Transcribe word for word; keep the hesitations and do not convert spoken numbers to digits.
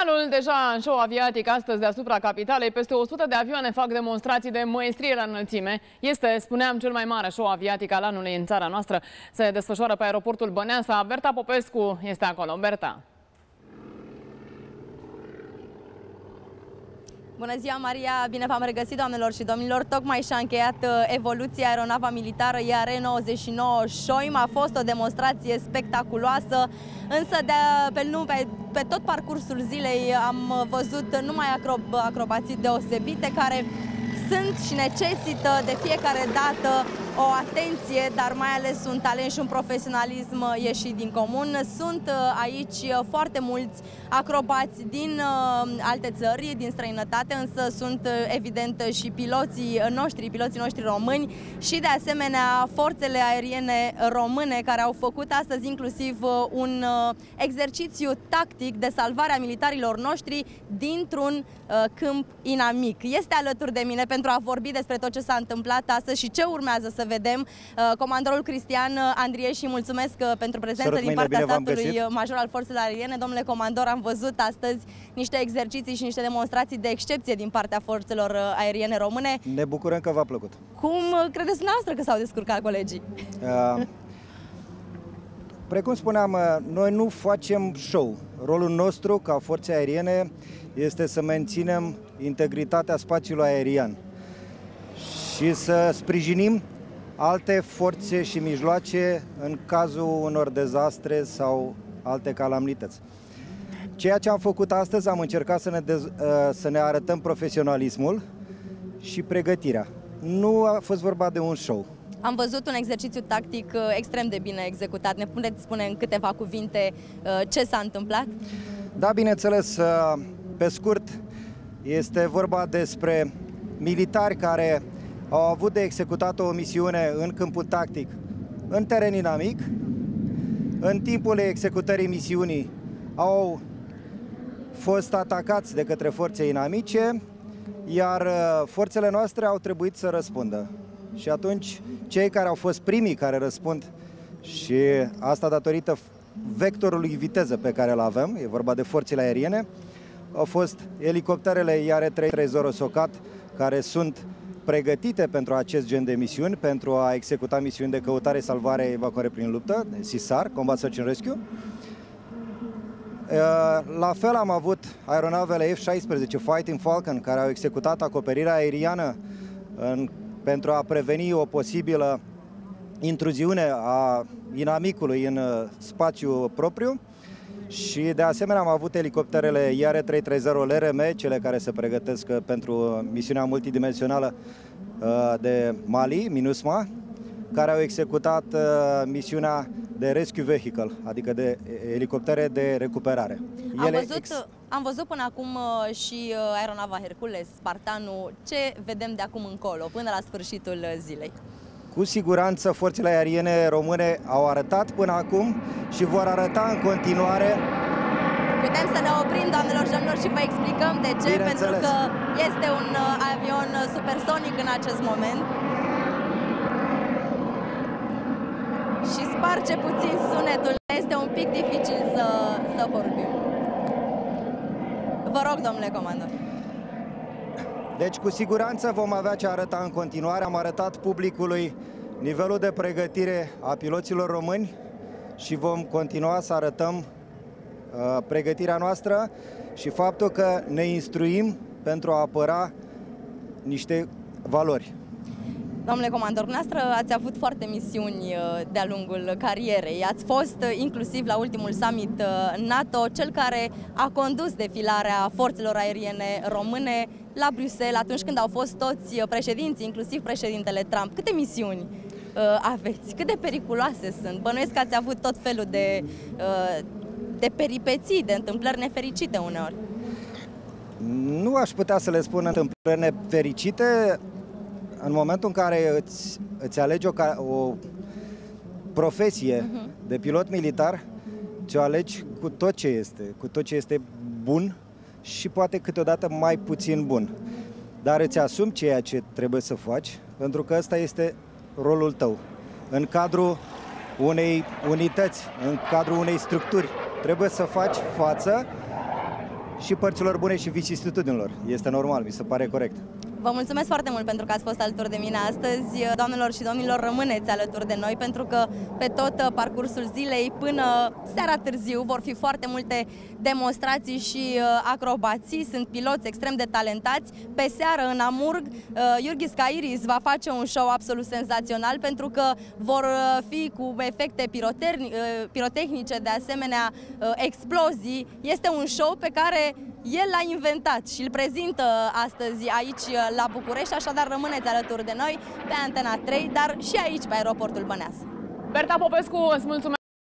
Finalul deja în show aviatic astăzi deasupra capitalei. Peste o sută de avioane fac demonstrații de măestrie la înălțime. Este, spuneam, cel mai mare show aviatic al anului în țara noastră. Se desfășoară pe aeroportul Băneasa. Berta Popescu este acolo. Berta. Bună ziua, Maria! Bine v-am regăsit, doamnelor și domnilor! Tocmai și-a încheiat evoluția aeronava militară I R nouăzeci și nouă Șoim. A fost o demonstrație spectaculoasă, însă de, pe, nu, pe, pe tot parcursul zilei am văzut numai acrob, acrobații deosebite care sunt și necesită de fiecare dată o atenție, dar mai ales un talent și un profesionalism ieșit din comun. Sunt aici foarte mulți acrobați din alte țări, din străinătate, însă sunt evident și piloții noștri, piloții noștri români și de asemenea forțele aeriene române care au făcut astăzi inclusiv un exercițiu tactic de salvare a militarilor noștri dintr-un câmp inamic. Este alături de mine pentru a vorbi despre tot ce s-a întâmplat astăzi și ce urmează să vedem comandorul Cristian Andrieși. Mulțumesc pentru prezență din partea statului major al forțelor aeriene. Domnule comandor, am văzut astăzi niște exerciții și niște demonstrații de excepție din partea forțelor aeriene române. Ne bucurăm că v-a plăcut. Cum credeți dumneavoastră că s-au descurcat colegii? Uh, precum spuneam, noi nu facem show. Rolul nostru ca forțe aeriene este să menținem integritatea spațiului aerian și să sprijinim alte forțe și mijloace în cazul unor dezastre sau alte calamități. Ceea ce am făcut astăzi, am încercat să ne, dez, să ne arătăm profesionalismul și pregătirea. Nu a fost vorba de un show. Am văzut un exercițiu tactic extrem de bine executat. Ne puteți spune în câteva cuvinte ce s-a întâmplat? Da, bineînțeles. Pe scurt, este vorba despre militari care au avut de executat o misiune în câmpul tactic, în teren inamic. În timpul executării misiunii au fost atacați de către forțe inamice, iar forțele noastre au trebuit să răspundă. Și atunci, cei care au fost primii care răspund, și asta datorită vectorului viteză pe care îl avem, e vorba de forțele aeriene, au fost elicopterele I R trei trei zero Socat, care sunt pregătite pentru acest gen de misiuni, pentru a executa misiuni de căutare, salvare, evacuare prin luptă, S I S A R, Combat Search and Rescue. La fel am avut aeronavele F șaisprezece Fighting Falcon, care au executat acoperirea aeriană în, pentru a preveni o posibilă intruziune a inamicului în spațiu propriu. Și de asemenea am avut elicopterele I R trei trei zero L R M, cele care se pregătesc pentru misiunea multidimensională de Mali, MINUSMA, care au executat misiunea de Rescue Vehicle, adică de elicoptere de recuperare. Am văzut, ex... am văzut până acum și aeronava Hercules, Spartanul. Ce vedem de acum încolo, până la sfârșitul zilei? Cu siguranță forțele aeriene române au arătat până acum și vor arăta în continuare. Putem să ne oprim, doamnelor și domnilor, și vă explicăm de ce, pentru că este un avion supersonic în acest moment și sparge puțin sunetul. Este un pic dificil să, să vorbim. Vă rog, domnule comandor. Deci, cu siguranță vom avea ce arăta în continuare. Am arătat publicului nivelul de pregătire a piloților români și vom continua să arătăm uh, pregătirea noastră și faptul că ne instruim pentru a apăra niște valori. Domnule comandor, dumneavoastră ați avut foarte misiuni de-a lungul carierei. Ați fost inclusiv la ultimul summit NATO cel care a condus defilarea forțelor aeriene române la Bruxelles atunci când au fost toți președinții, inclusiv președintele Trump. Câte misiuni uh, aveți? Cât de periculoase sunt? Bănuiesc că ați avut tot felul de, uh, de peripeții, de întâmplări nefericite uneori. Nu aș putea să le spun întâmplări nefericite. În momentul în care îți, îți alegi o, o profesie uh-huh. de pilot militar, ți-o alegi cu tot ce este, cu tot ce este bun și poate câteodată mai puțin bun. Dar îți asumi ceea ce trebuie să faci, pentru că ăsta este rolul tău. În cadrul unei unități, în cadrul unei structuri, trebuie să faci față și părților bune și vicisitudinilor. Este normal, mi se pare corect. Vă mulțumesc foarte mult pentru că ați fost alături de mine astăzi. Doamnelor și domnilor, rămâneți alături de noi pentru că pe tot parcursul zilei până seara târziu vor fi foarte multe demonstrații și acrobații. Sunt piloți extrem de talentați. Pe seară în Amurg, Jurgis Kairis va face un show absolut senzațional pentru că vor fi cu efecte pirotehnice, de asemenea explozii. Este un show pe care el l-a inventat și îl prezintă astăzi aici la București, așadar rămâneți alături de noi pe Antena trei, dar și aici pe aeroportul Băneasa. Berta Popescu, îți mulțumesc!